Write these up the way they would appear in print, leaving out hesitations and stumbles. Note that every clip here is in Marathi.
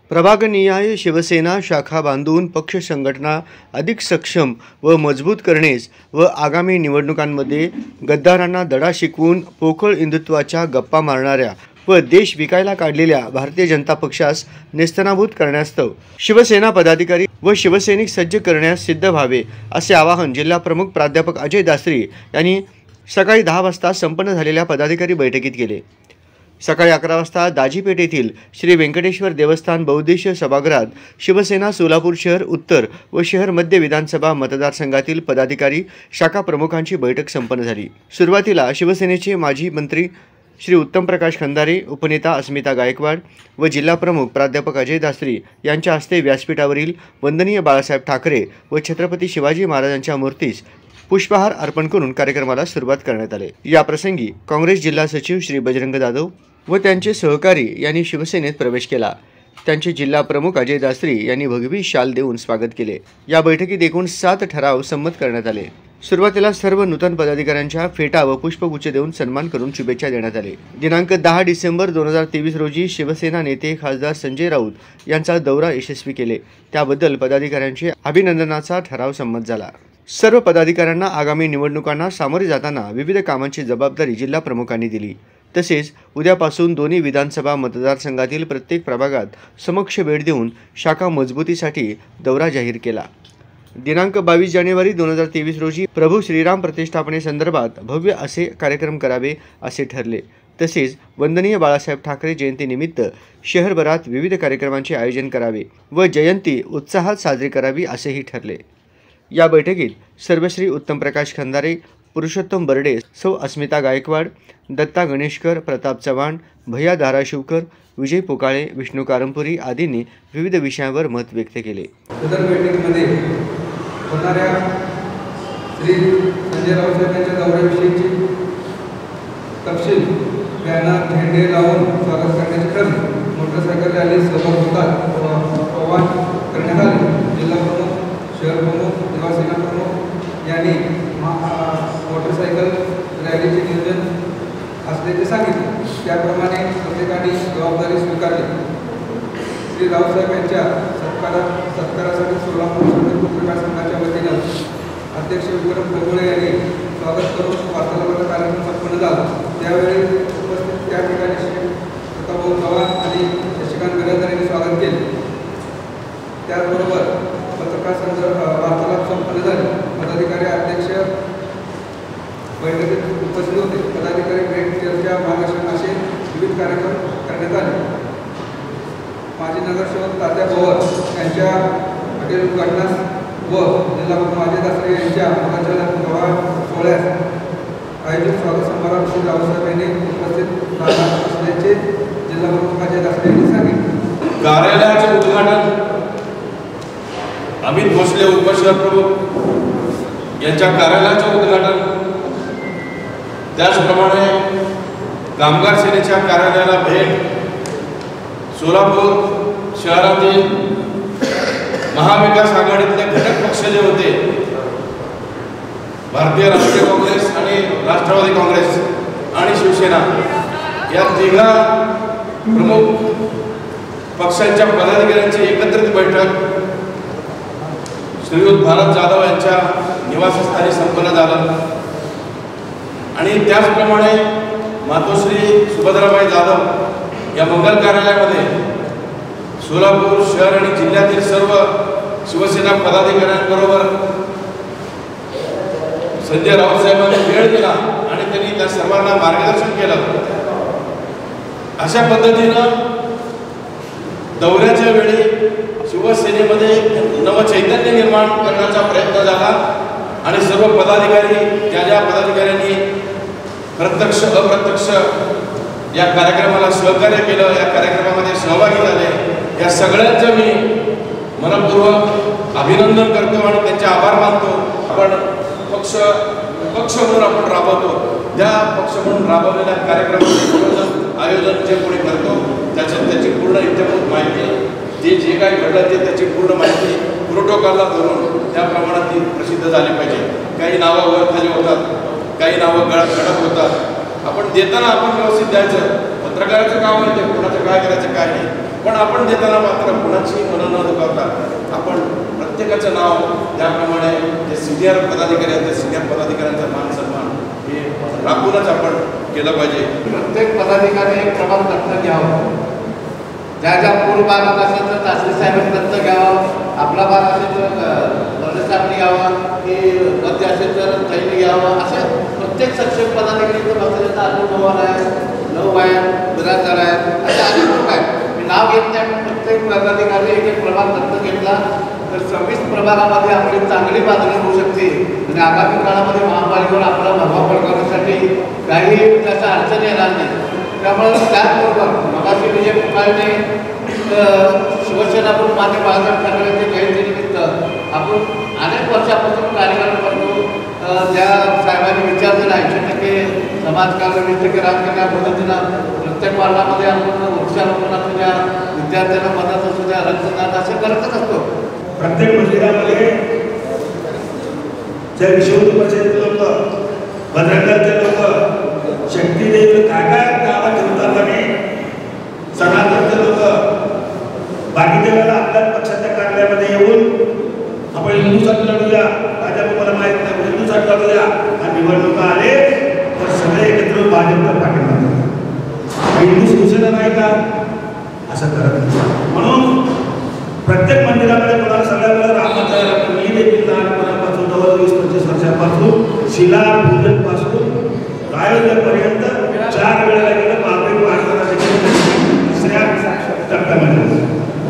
प्रभागनिहाय शिवसेना शाखा बांधून पक्ष संघटना अधिक सक्षम व मजबूत करण्यास व आगामी निवडणुकांमध्ये गद्दारांना धडा शिकवून पोकळ हिंदुत्वाच्या गप्पा मारणाऱ्या व देश विकायला काढलेल्या भारतीय जनता पक्षास नेस्तनाबूत करण्यास्तव शिवसेना पदाधिकारी व शिवसैनिक सज्ज करण्यास सिद्ध व्हावे असे आवाहन जिल्हा प्रमुख प्राध्यापक अजय दासरी यांनी सकाळी 10 वाजता संपन्न झालेल्या पदाधिकारी बैठकीत केले। सकाळी 11 वाजता दाजीपेठ येथील श्री व्यंकटेश्वर देवस्थान बहुउद्देशीय सभागृहात शिवसेना सोलापूर शहर उत्तर व शहर मध्य विधानसभा मतदारसंघातील पदाधिकारी शाखा प्रमुखांची बैठक संपन्न झाली। सुरुवातीला शिवसेनेचे माजी मंत्री श्री उत्तम प्रकाश खंदारे, उपनेता अस्मिता गायकवाड व जिल्हा प्रमुख प्राध्यापक अजय दासरी यांच्या हस्ते व्यासपीठावरील वंदनीय बाळासाहेब ठाकरे व छत्रपती शिवाजी महाराजांच्या मूर्तीस पुष्पहार अर्पण करून कार्यक्रमाला सुरुवात करण्यात आली। या प्रसंगी काँग्रेस जिल्हा सचिव श्री बजरंग जाधव व त्यांचे सहकारी यांनी शिवसेनेत प्रवेश केला। त्यांचे जिल्हा प्रमुख अजय दासरी यांनी भगवी शाल देऊन स्वागत केले। या बैठकीत एकूण 7 ठराव संमत करण्यात आले। सुरुवातीला सर्व नूतन पदाधिकाऱ्यांच्या फेटा व पुष्पगुच्छ देऊन सन्मान करून शुभेच्छा देण्यात आले। दिनांक 10 डिसेंबर 2023 रोजी शिवसेना नेते खासदार संजय राऊत यांचा दौरा यशस्वी केले, त्याबद्दल पदाधिकाऱ्यांचे अभिनंदनाचा ठराव संमत झाला। सर्व पदाधिकाऱ्यांना आगामी निवडणुकांना सामोरे जाताना विविध कामांची जबाबदारी जिल्हा प्रमुखांनी दिली। तसेच उद्यापासून दोन्ही विधानसभा मतदारसंघातील प्रत्येक प्रभागात समक्ष भेट देऊन शाखा मजबूतीसाठी दौरा जाहीर केला। दिनांक 22 जानेवारी 2023 रोजी प्रभू श्रीराम प्रतिष्ठापनेसंदर्भात भव्य असे कार्यक्रम करावे असे ठरले। तसेच वंदनीय बाळासाहेब ठाकरे जयंतीनिमित्त शहरभरात विविध कार्यक्रमांचे आयोजन करावे व जयंती उत्साहात साजरी करावी असेही ठरले। या बैठकीत सर्वश्री उत्तम प्रकाश खंदारे, पुरुषोत्तम बर्डे, सौ अस्मिता गायकवाड, दत्ता गणेशकर, प्रताप चव्हाण, भैया धाराशिवकर, विजय पोकाळे, विष्णू कारंपुरी आदींनी विविध विषयांवर मत व्यक्त केले। सदर बैठकीमध्ये होणाऱ्या श्री संजय राऊत यांच्या दौऱ्याविषयीची तपशील बॅनर झेंडे लावून स्वागत करण्याचे ठरले। मोटरसायकल रॅली सहभाग होतात आवाहन करण्यात आले। जिल्हा प्रमुख, शहर प्रमुख, युवासेना प्रमुख यांनी मोटरसायकल रॅलीचे नियोजन असल्याचे सांगितले। त्याप्रमाणे प्रत्येकाने जबाबदारी स्वीकारली। श्री रावसाहेब यांच्या सत्कारासाठी सोलापूर शहर पत्रकार संघाच्या वतीनं अध्यक्ष विक्रम ढोबळे यांनी स्वागत करून वार्तालापाचा कार्यक्रम संपन्न झाला। त्यावेळी उपस्थित त्या ठिकाणी श्री प्रतापभाऊ चव्हाण आणि शशिकांत बिराजदार यांनी स्वागत केले। त्याचबरोबर पत्रकार संघ वार्तालाप संपन्न झाले। पदाधिकारी अध्यक्ष बैठकीत उपस्थित होते। पदाधिकारी भेट चर्चा मार्गदर्शन असे विविध कार्यक्रम करण्यात आले। माजी नगरसेवक तात्या पवार यांच्या हॉटेल उद्घाटनास व जिल्हा प्रमुख अजय दासरे यांच्या सोहळ्यास आयोजित स्वागत समारंभात श्री रावसाहेब यांनी उपस्थित राहणार असल्याचे जिल्हा प्रमुख अजय दासरे यांनी सांगितले। कार्यालयाचे उद्घाटन अमित भोसले उपशहर प्रमुख यांच्या कार्यालयाचे उद्घाटन, त्याचप्रमाणे कामगार सेनेच्या कार्यालयाला भेट, सोलापूर शहरातील महाविकास आघाडीतले घटक पक्ष जे होते भारतीय राष्ट्रीय काँग्रेस आणि राष्ट्रवादी काँग्रेस आणि शिवसेना या तिघा प्रमुख पक्षांच्या पदाधिकाऱ्यांची एकत्रित बैठक श्रीयुत भारत जाधव यांच्या निवासस्थानी संपन्न झालं। आणि त्याचप्रमाणे मातोश्री सुभद्राबाई जाधव या मंगल कार्यालयामध्ये सोलापूर शहर आणि जिल्ह्यातील सर्व शिवसेना पदाधिकाऱ्यांबरोबर संजय राऊत साहेबांनी वेळ दिला आणि त्यांनी त्या सर्वांना मार्गदर्शन केलं। अशा पद्धतीनं दौऱ्याच्या वेळी शिवसेनेमध्ये नवचैतन्य निर्माण करण्याचा प्रयत्न झाला आणि सर्व पदाधिकारी ज्या पदाधिकाऱ्यांनी प्रत्यक्ष अप्रत्यक्ष या कार्यक्रमाला सहकार्य केलं, या कार्यक्रमामध्ये सहभागी झाले, या सगळ्यांचं मी मनपूर्वक अभिनंदन करतो आणि त्यांचे आभार मानतो। आपण पक्ष म्हणून आपण राबवतो, त्या पक्ष म्हणून राबवलेल्या कार्यक्रमाचे आयोजन जे कोणी करतो त्याची पूर्ण इत्यंभूत माहिती, ते जे काही घडलं ते त्याची पूर्ण माहिती प्रोटोकॉलला धरून त्या प्रमाणात ती प्रसिद्ध झाली पाहिजे। काही नावं वर खाली होतात, काही नावं गडप होतात। आपण देताना आपण व्यवस्थित द्यायचं। पत्रकाराचं काम आहे ते, कोणाचं काय करायचं काय नाही। पण आपण देताना मात्र कुणाची मनं न दुखावता आपण प्रत्येकाचं नाव त्याप्रमाणे जे सिनियर पदाधिकारी आहेत त्या सिनियर पदाधिकाऱ्यांचा मान सन्मान हे राखूनच आपण केलं पाहिजे. प्रत्येक पदाधिकारी एक प्रभाग दत्तक घ्यावं. ज्या ज्या पूर्व भागात असेल तर तासरी साहेबांनी दत्तक घ्यावं, आपला भाग असेल तर साहेबांनी घ्यावा, की मध्य असेल तर त्यांनी घ्यावं. असं प्रत्येक सक्षम पदाधिकारी त्याचा अनुभव आहे, 9 आहेत, बिराजदार आहेत, असे अनेक लोक आहेत. मी नाव घेत नाही, पण प्रत्येक पदाधिकारी एक एक प्रभाग दत्तक घेतला तर 26 प्रभागामध्ये आपली चांगली बांधणी होऊ शकते आणि आगामी काळामध्ये महापालिकेवर आपला प्रभाव पडवण्यासाठी काही त्याचा अडचण येणार नाही. त्यामुळे त्याचबरोबर मगाशी विजय पुकारणे शिवसेना पण मान्य बाळासाहेब ठाकरेंच्या जयंतीनिमित्त आपण अनेक वर्षापासून कार्यक्रम करतो. ज्या साहेबांनी विचारलेलं 80% समाजकारण, 20% राजकारण या पद्धतीनं प्रत्येक वार्डामध्ये आपण वृक्षारोपण असू द्या, विद्यार्थ्यांना मदत असू द्या, रक्तदान असे करतच असतो. प्रत्येक मंदिरामध्ये ज्या विश्वविद्यालयाचे लोक, भद्रकालचे लोक, शक्तीदेवी काय गावात ठेवतात आणि सनातनचे लोक बाकीच्या वेळेला आपल्या पक्षाच्या कार्यालयामध्ये येऊन आपण हिंदूसाठी लढूया, भाजप मला माहीत नाही हिंदूसाठी लढूया आणि निवडणुका आले तर सगळे एकत्र भाजपचा पाठिंबा देतात. हिंदू शिवसेना नाही का असं करत नाही. म्हणून प्रत्येक मंदिरामध्ये मला सगळ्या रामाचं मी देखील लहानपणापासून 20-25 वर्षापासून शिला पूजनपासून रायोदयापर्यंत 4 वेळेला गेलं. महावीर महाराजांना तिसऱ्या टप्प्यामध्ये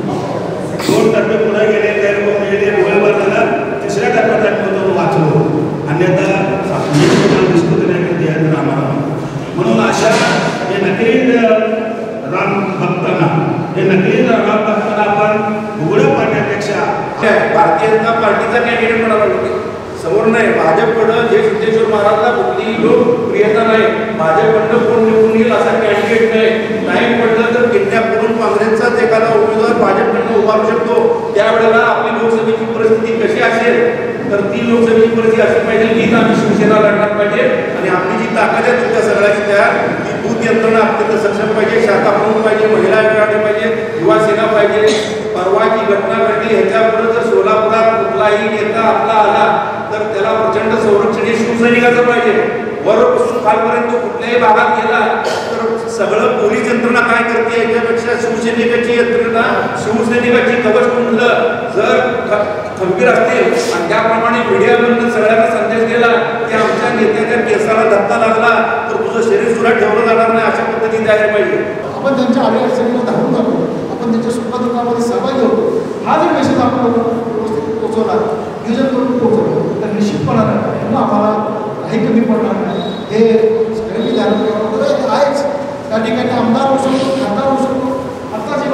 2 टप्पे पुढे गेले, काही लोक गेले, गोळीबार झाला, तिसऱ्या टप्प्यात वाचलो. अन्यथा दिसतो नाही रामाला. म्हणून अशा हे नकली राम भक्तांना, हे नकली राम भक्तांना आपण उघडं पाडण्यापेक्षा भारतीय जनता पार्टीचा कॅन्डिडेट म्हणाला होते समोर नाही. भाजपकडं जे सिद्धेश्वर महाराजला कुठलीही लोकप्रियता नाही, भाजपकडनं कोण निवडून येईल असा कॅन्डिडेट नाही पडलं तर किडनॅप करून काँग्रेसचाच एखादा उमेदवार भाजपकडनं उभारू शकतो. त्यावेळेला आपली लोकसभेची परिस्थिती कशी असेल तर ती लोकसभेची परिस्थिती अशी पाहिजे हीच आम्ही शिवसेना लढणार पाहिजे आणि आपली जी ताकद आहे तुमच्या सगळ्याची तयार ती बूथ यंत्रणा अत्यंत सक्षम पाहिजे, शाखा प्रमुख पाहिजे, महिला आघाडी पाहिजे, युवा सेना पाहिजे. परवाची घटना घडली ह्याच्यापुढे जर सोलापुरात कुठलाही नेता आपला आला तर त्याला प्रचंड संरक्षण हे शिवसैनिकाचं पाहिजे. वरपासून खालपर्यंत कुठल्याही भागात गेला तर सगळं पोलीस यंत्रणा काय करते याच्यापेक्षा शिवसैनिकाची यंत्रणा, शिवसैनिकाची कवचकुंडलं जर खंबीर असतील आणि त्याप्रमाणे मीडियामधून सगळ्यांना संदेश दिला की आमच्या नेत्याच्या केसाला धक्का लागला तर तुझं शरीर सुद्धा ठेवलं जाणार नाही, अशा पद्धतीने जायला पाहिजे. आपण त्यांच्या अडीअडचणीला धावून जातो, आपण त्यांच्या सुखदुःखामध्ये सहभागी होतो. हा जर मेसेज आपण व्यवस्थित पोहोचवला, नियोजन करून पोहोचवलं तर निश्चितपणानं आम्हाला काही कमी पडणार नाही. हे सगळ्यांनी ध्यान ठेवावं आहेच. त्या ठिकाणी आमदार होऊ शकतो, खासदार होऊ शकतो. आता जे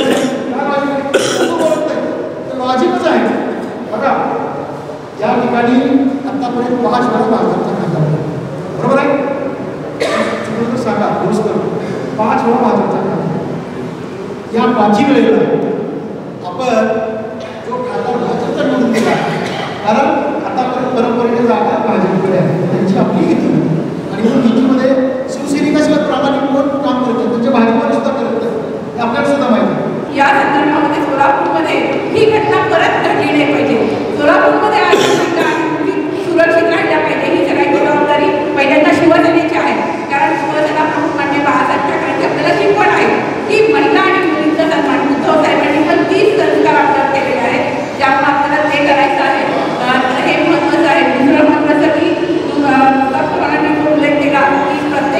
बोलत नाही ते लॉजिकच आहे. बघा या ठिकाणी आतापर्यंत 5 वेळा भाजपचा खासदार बरोबर आहे, सांगा दुरुस्त 5 वेळा भाजपचा खासदार. या 5ही वेळेला आपण जो खासदार भाजपचा निवडून दिला, कारण आतापर्यंत परंपरेने जागा भाजपकडे आहे, त्यांची आपली घेतली आणि मग युतीमध्ये शिवसैनिकाशिवाय प्रामाणिक कोण काम करतात त्यांच्या भाजपाला सुद्धा करत नाही, हे आपल्याला सुद्धा माहिती आहे. या संदर्भामध्ये सोलापूरमध्ये ही घटना परत घडली नाही पाहिजे. सोलापूरमध्ये आज सुरक्षित राहिल्या पाहिजे ही सगळ्यांची जबाबदारी पहिल्यांदा शिवसेनेची आहे. कारण शिवसेना प्रमुख मान्य बाळासाहेब ठाकरेंची आपल्याला शिकवण आहे की महिला आणि मुलींचा सन्मान. उद्धव साहेबांनी पण 30 संस्कार आपल्याला केलेले आहेत, ज्यामुळे आपल्याला ते करायचं आहे. हे महत्त्वाचं आहे. दुसरं महत्त्वाचं की जो उल्लेख केला की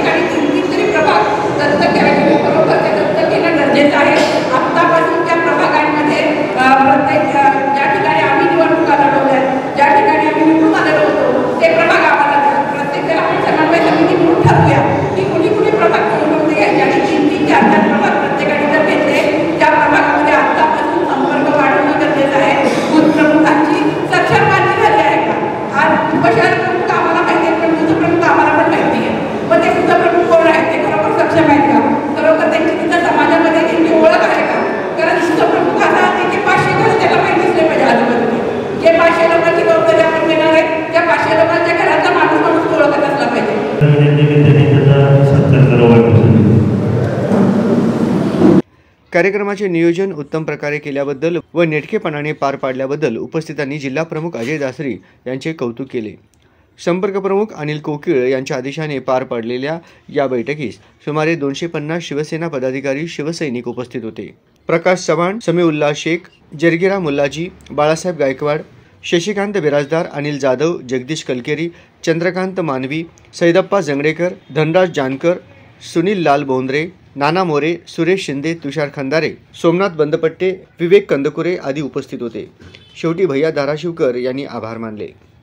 कार्यक्रमाचे नियोजन उत्तम प्रकारे केल्याबद्दल व नेटकेपणाने पार पाडल्याबद्दल उपस्थितांनी जिल्हा प्रमुख अजय दासरी यांचे कौतुक केले। संपर्क प्रमुख अनिल कोकिळ यांच्या आदेशाने पार पडलेल्या या बैठकीस सुमारे 250 शिवसेना पदाधिकारी शिवसैनिक उपस्थित होते। प्रकाश चव्हाण, समीउल्लाह शेख, जरगिरा मुल्लाजी, बाळासाहेब गायकवाड, शशिकांत बिराजदार, अनिल जाधव, जगदीश कलकेरी, चंद्रकांत मानवी, सैदप्पा जंगडेकर, धनराज जानकर, सुनील लाल बोंद्रे, नाना मोरे, सुरेश शिंदे, तुषार खंदारे, सोमनाथ बंदपट्टे, विवेक कंदकुरे आदी उपस्थित होते। शेवटी भैया धाराशिवकर यांनी आभार मानले।